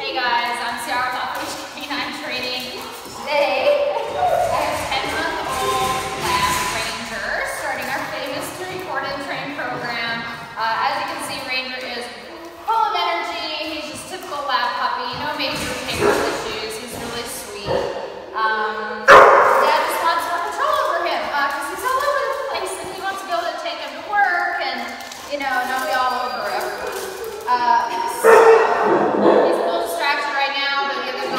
Hey guys, I'm Ciarra Elle Canine Training. Today, I have 10-month-old Lab Ranger starting our famous record and train program. As you can see, Ranger is full of energy. He's just typical lab puppy. No major behavioral issues. He's really sweet. Dad just wants more control over him because he's all over the place and he wants to be able to take him to work and, you know, not be all over him. He's a little distracted right now, but the other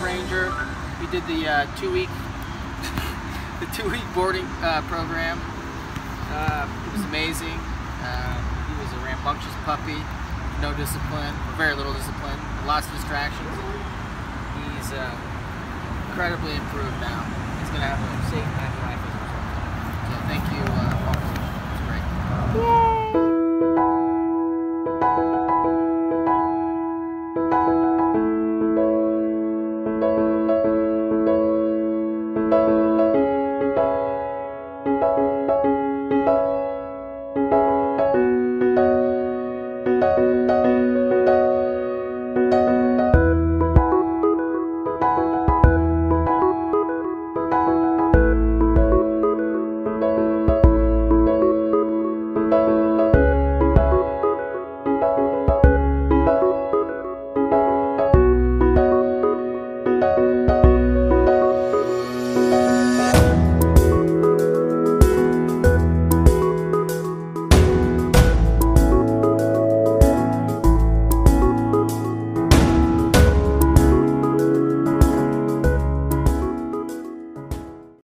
ranger. We did the 2-week boarding program. It was amazing. He was a rambunctious puppy, no discipline, or very little discipline, lots of distractions. He's incredibly improved now. He's going to have a safe, happy life as a result. So thank you, Paul. It's great. Yay!